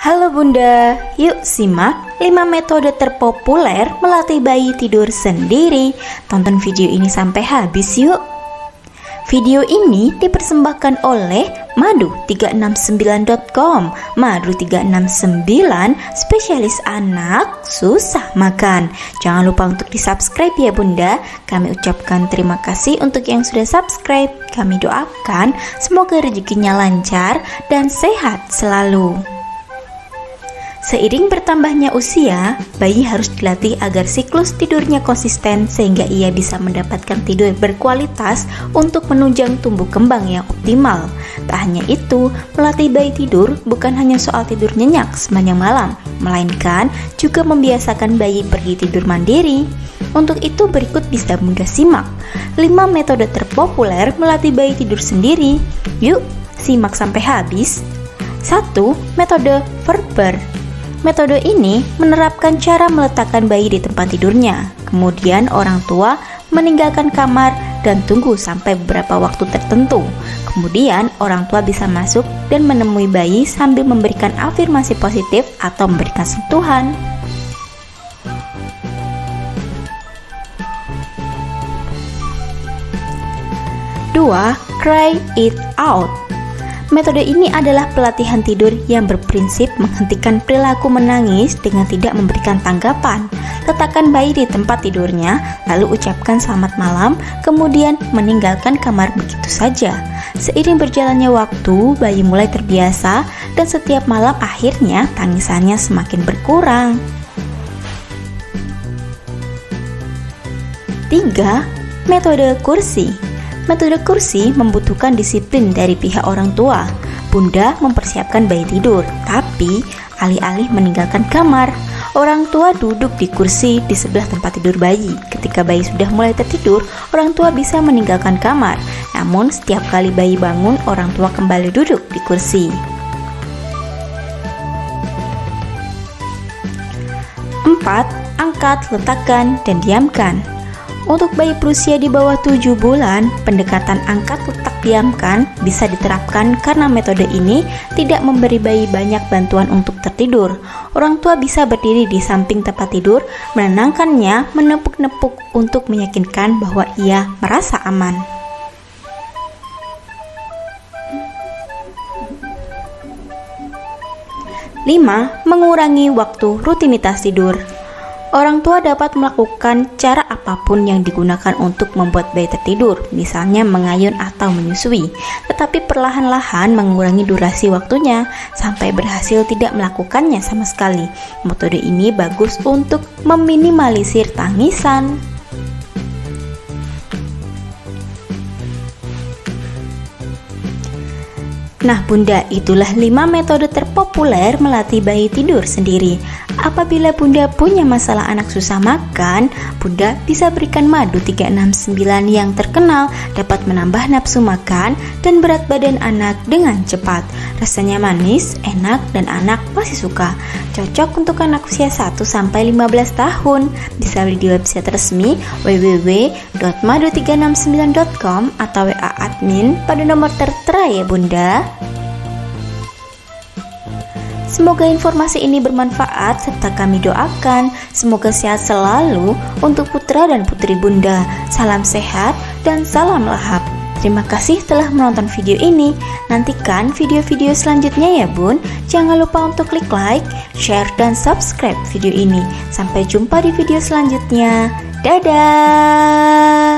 Halo Bunda, yuk simak 5 metode terpopuler melatih bayi tidur sendiri. Tonton video ini sampai habis yuk. Video ini dipersembahkan oleh madu369.com. Madu369, spesialis anak susah makan. Jangan lupa untuk di-subscribe ya Bunda. Kami ucapkan terima kasih untuk yang sudah subscribe. Kami doakan semoga rezekinya lancar dan sehat selalu. Seiring bertambahnya usia, bayi harus dilatih agar siklus tidurnya konsisten sehingga ia bisa mendapatkan tidur berkualitas untuk menunjang tumbuh kembang yang optimal. Tak hanya itu, melatih bayi tidur bukan hanya soal tidur nyenyak sepanjang malam, melainkan juga membiasakan bayi pergi tidur mandiri. Untuk itu berikut bisa Bunda simak 5 metode terpopuler melatih bayi tidur sendiri. Yuk, simak sampai habis. 1. Metode Verber. Metode ini menerapkan cara meletakkan bayi di tempat tidurnya. Kemudian orang tua meninggalkan kamar dan tunggu sampai beberapa waktu tertentu. Kemudian orang tua bisa masuk dan menemui bayi sambil memberikan afirmasi positif atau memberikan sentuhan. Dua, cry it out. Metode ini adalah pelatihan tidur yang berprinsip menghentikan perilaku menangis dengan tidak memberikan tanggapan. Letakkan bayi di tempat tidurnya, lalu ucapkan selamat malam, kemudian meninggalkan kamar begitu saja. Seiring berjalannya waktu, bayi mulai terbiasa dan setiap malam akhirnya tangisannya semakin berkurang. 3. Metode kursi. Metode kursi membutuhkan disiplin dari pihak orang tua. Bunda mempersiapkan bayi tidur, tapi alih-alih meninggalkan kamar, orang tua duduk di kursi di sebelah tempat tidur bayi. Ketika bayi sudah mulai tertidur, orang tua bisa meninggalkan kamar. Namun setiap kali bayi bangun, orang tua kembali duduk di kursi. 4. Angkat, letakkan, dan diamkan. Untuk bayi berusia di bawah 7 bulan, pendekatan angkat, letak, diamkan bisa diterapkan karena metode ini tidak memberi bayi banyak bantuan untuk tertidur. Orang tua bisa berdiri di samping tempat tidur, menenangkannya, menepuk-nepuk untuk meyakinkan bahwa ia merasa aman. 5. Mengurangi waktu rutinitas tidur. Orang tua dapat melakukan cara apapun yang digunakan untuk membuat bayi tertidur, misalnya mengayun atau menyusui, tetapi perlahan-lahan mengurangi durasi waktunya sampai berhasil tidak melakukannya sama sekali. Metode ini bagus untuk meminimalisir tangisan. Nah Bunda, itulah 5 metode terpopuler melatih bayi tidur sendiri. Apabila Bunda punya masalah anak susah makan, Bunda bisa berikan madu 369 yang terkenal dapat menambah nafsu makan dan berat badan anak dengan cepat. Rasanya manis, enak, dan anak pasti suka. Cocok untuk anak usia 1-15 tahun. Bisa beli di website resmi www.madu369.com atau WA admin pada nomor tertera ya Bunda. Semoga informasi ini bermanfaat serta kami doakan semoga sehat selalu untuk putra dan putri Bunda. Salam sehat dan salam lahap. Terima kasih telah menonton video ini. Nantikan video-video selanjutnya ya Bun. Jangan lupa untuk klik like, share, dan subscribe video ini. Sampai jumpa di video selanjutnya. Dadah.